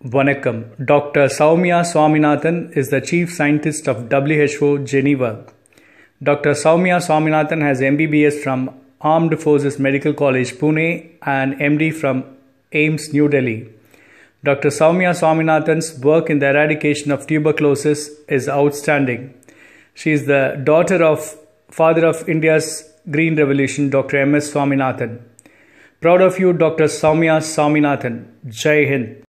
Vanakkam. Dr. Soumya Swaminathan is the Chief Scientist of WHO Geneva. Dr. Soumya Swaminathan has MBBS from Armed Forces Medical College, Pune and MD from AIIMS, New Delhi. Dr. Soumya Swaminathan's work in the eradication of tuberculosis is outstanding. She is the daughter of father of India's Green Revolution, Dr. M.S. Swaminathan. Proud of you, Dr. Soumya Swaminathan. Jai Hind.